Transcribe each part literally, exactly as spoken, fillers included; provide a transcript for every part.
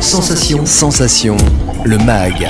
Sensation, Sensation, le mag.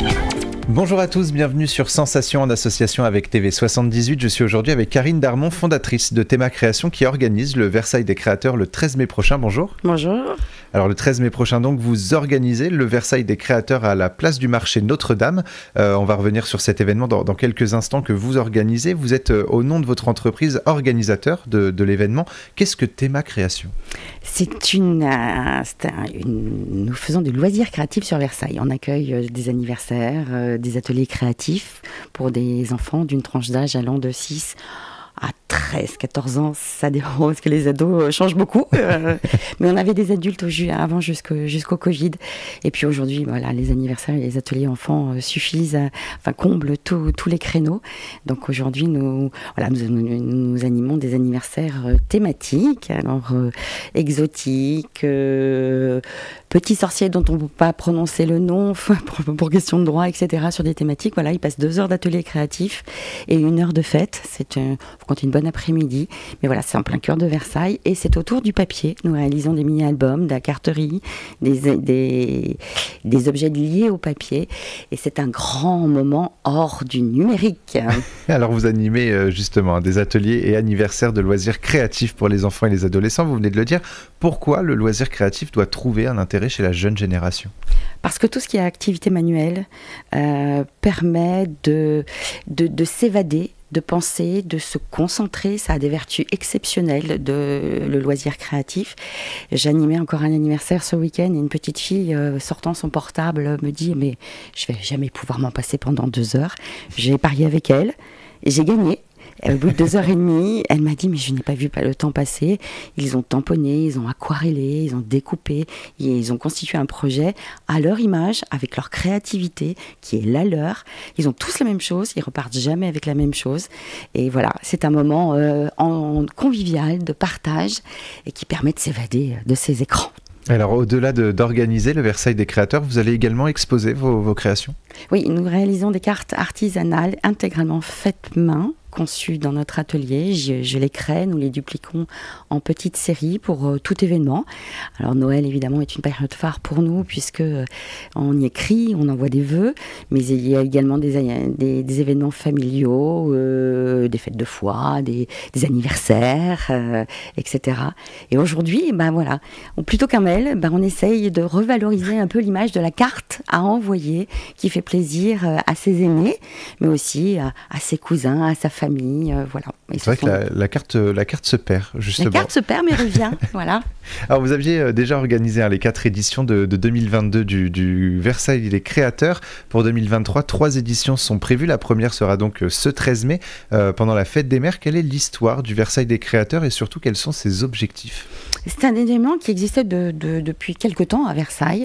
Bonjour à tous, bienvenue sur Sensation en association avec T V soixante-dix-huit. Je suis aujourd'hui avec Karine Darmon, fondatrice de Théma Création, qui organise le Versailles des créateurs le treize mai prochain. Bonjour. Bonjour. Alors le treize mai prochain, donc, vous organisez le Versailles des créateurs à la place du marché Notre-Dame. Euh, on va revenir sur cet événement dans, dans quelques instants que vous organisez. Vous êtes, euh, au nom de votre entreprise, organisateur de, de l'événement. Qu'est-ce que Théma Création ? C'est une, euh, c'est un, une... Nous faisons du loisir créatif sur Versailles. On accueille euh, des anniversaires, euh, des ateliers créatifs pour des enfants d'une tranche d'âge allant de six à treize, quatorze ans, ça dépend parce que les ados changent beaucoup. Euh, mais on avait des adultes au ju- avant jusqu'au, jusqu'au Covid. Et puis aujourd'hui, voilà, les anniversaires et les ateliers enfants euh, suffisent, à, enfin comblent tous tous les créneaux. Donc aujourd'hui, nous, voilà, nous, nous, nous animons des anniversaires euh, thématiques, alors euh, exotiques, euh, petits sorciers dont on ne peut pas prononcer le nom pour, pour question de droit, et cetera. Sur des thématiques, voilà, ils passent deux heures d'atelier créatif et une heure de fête. C'est un, faut compter une bonne après-midi, mais voilà, c'est en plein cœur de Versailles et c'est autour du papier. Nous réalisons des mini-albums, de la carterie, des, des, des objets liés au papier et c'est un grand moment hors du numérique. Alors vous animez euh, justement des ateliers et anniversaires de loisirs créatifs pour les enfants et les adolescents, vous venez de le dire. Pourquoi le loisir créatif doit trouver un intérêt chez la jeune génération ? Parce que tout ce qui est activité manuelle euh, permet de, de, de s'évader, de penser, de se concentrer. Ça a des vertus exceptionnelles, de, le loisir créatif. J'animais encore un anniversaire ce week-end et une petite fille euh, sortant son portable me dit « mais je vais jamais pouvoir m'en passer pendant deux heures ». J'ai parié avec elle et j'ai gagné. Et au bout de deux heures et demie, elle m'a dit « mais je n'ai pas vu le temps passer ». Ils ont tamponné, ils ont aquarellé, ils ont découpé, ils ont constitué un projet à leur image, avec leur créativité, qui est la leur. Ils ont tous la même chose, ils repartent jamais avec la même chose. Et voilà, c'est un moment euh, en, convivial, de partage, et qui permet de s'évader de ces écrans. Alors, au-delà de, d'organiser le Versailles des créateurs, vous allez également exposer vos, vos créations ? Oui, nous réalisons des cartes artisanales intégralement faites main, conçues dans notre atelier. Je, je les crée, nous les dupliquons en petites séries pour euh, tout événement. Alors Noël, évidemment, est une période phare pour nous puisque euh, on y écrit, on envoie des vœux, mais il y a également des, des, des événements familiaux, euh, des fêtes de foi, des, des anniversaires, euh, et cetera. Et aujourd'hui, ben voilà, on, plutôt qu'un mail, ben on essaye de revaloriser un peu l'image de la carte à envoyer qui fait plaisir à ses aînés, mais aussi à, à ses cousins, à sa famille, euh, voilà. Et c'est vrai sont... que la, la, carte, la carte se perd, justement. La carte se perd, mais revient, voilà. Alors, vous aviez déjà organisé hein, les quatre éditions de, de deux mille vingt-deux du, du Versailles des créateurs. Pour deux mille vingt-trois, trois éditions sont prévues. La première sera donc ce treize mai, euh, pendant la fête des mères. Quelle est l'histoire du Versailles des créateurs et surtout, quels sont ses objectifs ? C'est un événement qui existait de, de, depuis quelque temps à Versailles.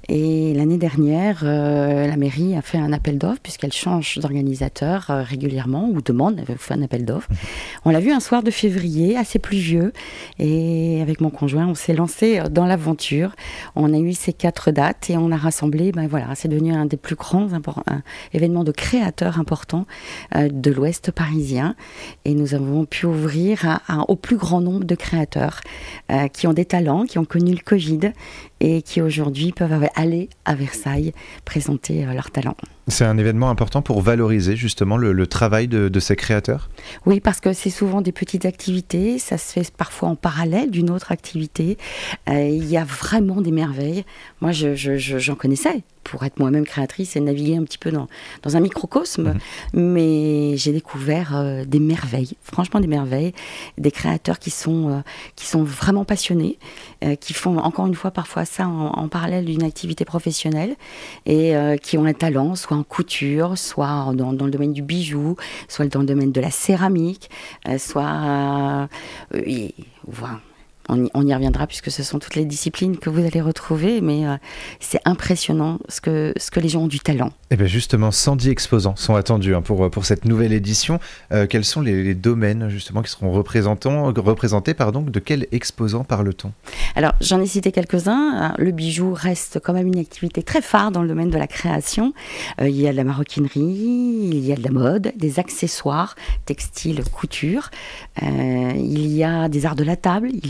Et l'année dernière, euh, la mairie a fait un appel d'offres, puisqu'elle change d'organisateur euh, régulièrement, ou demande, elle fait un appel d'offres. On l'a vu un soir de février, assez pluvieux. Et avec mon conjoint, on s'est lancé dans l'aventure. On a eu ces quatre dates et on a rassemblé, ben voilà, c'est devenu un des plus grands impor- un événements de créateurs importants euh, de l'Ouest parisien. Et nous avons pu ouvrir à, à, au plus grand nombre de créateurs euh, qui ont des talents, qui ont connu le Covid et qui aujourd'hui peuvent aller à Versailles présenter euh, leurs talents. C'est un événement important pour valoriser justement le, le travail de, de ces créateurs ? Oui, parce que c'est souvent des petites activités, ça se fait parfois en parallèle d'une autre activité. Euh, il y a vraiment des merveilles. Moi, je, je, je, j'en connaissais pour être moi-même créatrice et naviguer un petit peu dans, dans un microcosme. Mmh. Mais j'ai découvert euh, des merveilles, franchement des merveilles, des créateurs qui sont, euh, qui sont vraiment passionnés, euh, qui font encore une fois parfois ça en, en parallèle d'une activité professionnelle et euh, qui ont un talent, soit en couture, soit dans, dans le domaine du bijou, soit dans le domaine de la céramique, euh, soit... Euh, et, voilà. On y, on y reviendra puisque ce sont toutes les disciplines que vous allez retrouver, mais euh, c'est impressionnant ce que, ce que les gens ont du talent. Et bien justement, cent dix exposants sont attendus hein, pour, pour cette nouvelle édition. Euh, quels sont les, les domaines justement qui seront représentés pardon, de quels exposants parle-t-on ? Alors j'en ai cité quelques-uns. Le bijou reste quand même une activité très phare dans le domaine de la création. Euh, il y a de la maroquinerie, il y a de la mode, des accessoires, textiles, couture. Euh, il y a des arts de la table, il y a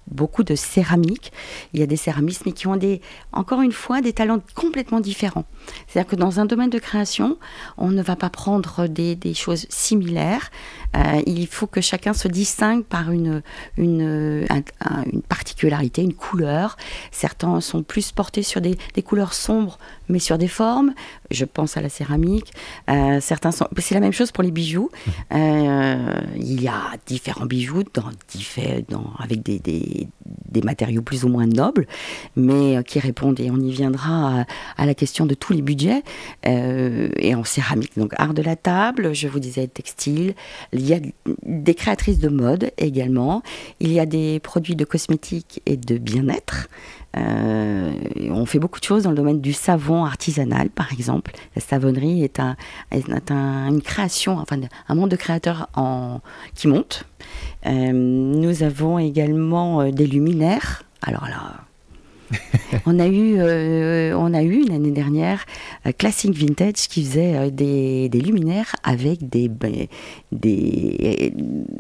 beaucoup de céramique. Il y a des céramistes, mais qui ont des, encore une fois, des talents complètement différents. C'est-à-dire que dans un domaine de création, on ne va pas prendre des, des choses similaires. Euh, il faut que chacun se distingue par une, une, un, un, une particularité, une couleur. Certains sont plus portés sur des, des couleurs sombres, mais sur des formes. Je pense à la céramique. Euh, certains sont... C'est la même chose pour les bijoux. Euh, il y a différents bijoux dans, dans, avec des, des, des matériaux plus ou moins nobles, mais qui répondent, et on y viendra, à, à la question de tous les budgets. Euh, et en céramique, donc art de la table, je vous disais textile. Il y a des créatrices de mode également. Il y a des produits de cosmétiques et de bien-être. Euh, on fait beaucoup de choses dans le domaine du savon artisanal, par exemple. La savonnerie est, un, est un, une création, enfin un monde de créateurs en, qui monte. Euh, nous avons également euh, des luminaires. Alors là, on a eu, euh, on a eu l'année dernière euh, Classic Vintage qui faisait euh, des, des luminaires avec des, des,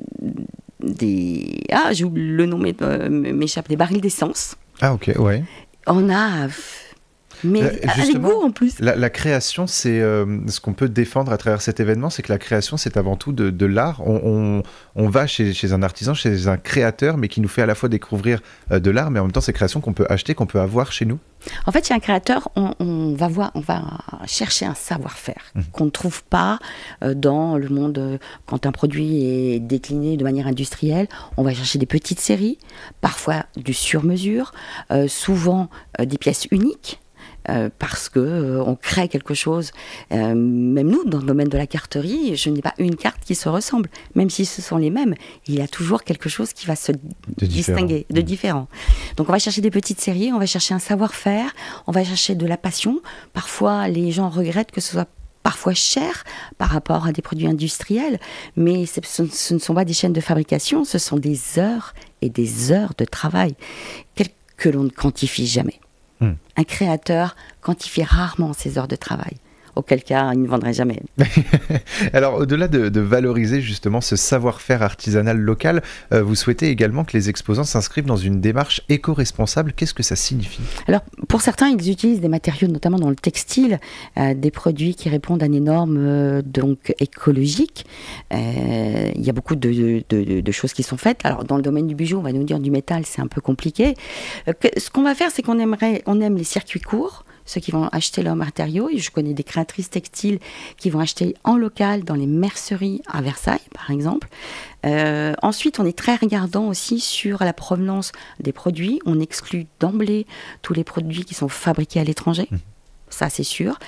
des, ah, j'ai oublié le nom m'échappe, des barils d'essence. Ah ok, ouais. On a... Mais euh, avec goût en plus. La, la création, c'est euh, ce qu'on peut défendre à travers cet événement, c'est que la création, c'est avant tout de, de l'art. On, on, on va chez, chez un artisan, chez un créateur, mais qui nous fait à la fois découvrir euh, de l'art, mais en même temps, c'est création qu'on peut acheter, qu'on peut avoir chez nous. En fait, chez un créateur, on, on va voir, on va chercher un savoir-faire mmh. qu'on ne trouve pas euh, dans le monde. Euh, quand un produit est décliné de manière industrielle, on va chercher des petites séries, parfois du sur-mesure, euh, souvent euh, des pièces uniques. Euh, parce que euh, on crée quelque chose. Euh, même nous, dans le domaine de la carterie, je n'ai pas une carte qui se ressemble. Même si ce sont les mêmes, il y a toujours quelque chose qui va se de distinguer, différent. de différent. Donc on va chercher des petites séries, on va chercher un savoir-faire, on va chercher de la passion. Parfois, les gens regrettent que ce soit parfois cher par rapport à des produits industriels, mais ce, ce ne sont pas des chaînes de fabrication, ce sont des heures et des heures de travail que l'on ne quantifie jamais. Mmh. Un créateur quantifie rarement ses heures de travail. Auquel cas, il ne vendrait jamais. Alors, au-delà de, de valoriser justement ce savoir-faire artisanal local, euh, vous souhaitez également que les exposants s'inscrivent dans une démarche éco-responsable. Qu'est-ce que ça signifie ? Alors, pour certains, ils utilisent des matériaux, notamment dans le textile, euh, des produits qui répondent à des normes euh, donc écologiques. Euh, il y a beaucoup de, de, de, de choses qui sont faites. Alors, dans le domaine du bijou, on va nous dire du métal, c'est un peu compliqué. Euh, que, ce qu'on va faire, c'est qu'on aimerait, on aime les circuits courts. Ceux qui vont acheter leurs matériaux. Et je connais des créatrices textiles qui vont acheter en local dans les merceries à Versailles, par exemple. Euh, ensuite, on est très regardant aussi sur la provenance des produits. On exclut d'emblée tous les produits qui sont fabriqués à l'étranger. Mmh. Ça, c'est sûr.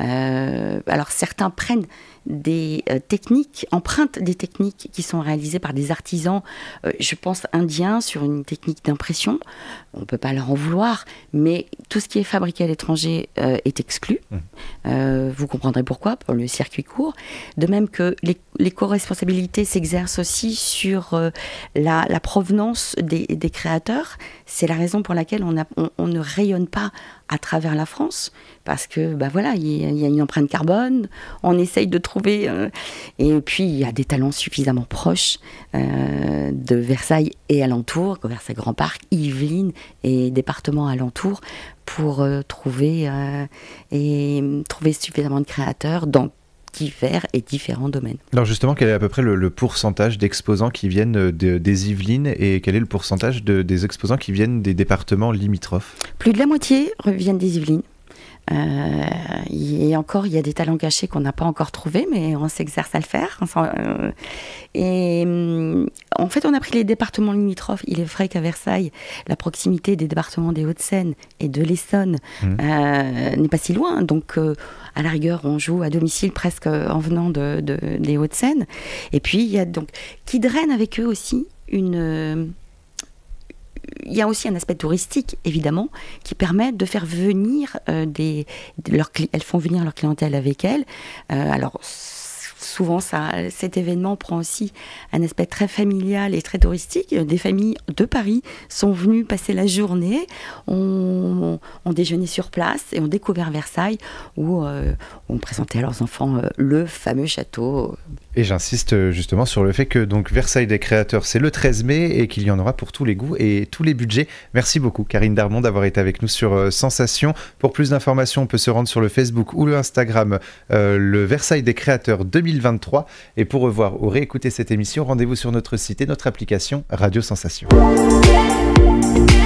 Euh, alors, certains prennent des euh, techniques, empruntent des techniques qui sont réalisées par des artisans, euh, je pense indiens, sur une technique d'impression. On ne peut pas leur en vouloir, mais tout ce qui est fabriqué à l'étranger euh, est exclu. Mmh. Euh, vous comprendrez pourquoi, pour le circuit court. De même que les, l'éco-responsabilité s'exerce aussi sur euh, la, la provenance des, des créateurs. C'est la raison pour laquelle on, a, on, on ne rayonne pas à travers la France, parce que bah voilà, il y, y a une empreinte carbone, on essaye de trouver, euh, et puis il y a des talents suffisamment proches euh, de Versailles et alentour, Versailles Grand Parc, Yvelines et départements alentours, pour euh, trouver, euh, et, trouver suffisamment de créateurs dans divers et différents domaines. Alors justement, quel est à peu près le, le pourcentage d'exposants qui viennent de, des Yvelines et quel est le pourcentage de, des exposants qui viennent des départements limitrophes ? Plus de la moitié reviennent des Yvelines. Euh, et encore, il y a des talents cachés qu'on n'a pas encore trouvés, mais on s'exerce à le faire. Euh, et en fait, on a pris les départements limitrophes. Il est vrai qu'à Versailles, la proximité des départements des Hauts-de-Seine et de l'Essonne mmh. euh, n'est pas si loin. Donc, euh, à la rigueur, on joue à domicile presque en venant de, de, des Hauts-de-Seine. Et puis, il y a donc qui draine avec eux aussi une... Euh, il y a aussi un aspect touristique, évidemment, qui permet de faire venir euh, des... De leur, elles font venir leur clientèle avec elles. Euh, alors, souvent, ça, cet événement prend aussi un aspect très familial et très touristique. Des familles de Paris sont venues passer la journée, ont, ont déjeuné sur place et ont découvert Versailles, où euh, on présentait à leurs enfants euh, le fameux château. Et j'insiste justement sur le fait que donc Versailles des créateurs, c'est le treize mai et qu'il y en aura pour tous les goûts et tous les budgets. Merci beaucoup Karine Darmon d'avoir été avec nous sur euh, Sensation. Pour plus d'informations, on peut se rendre sur le Facebook ou le Instagram, euh, le Versailles des créateurs deux mille vingt-trois. Et pour revoir ou réécouter cette émission, rendez-vous sur notre site et notre application Radio Sensation.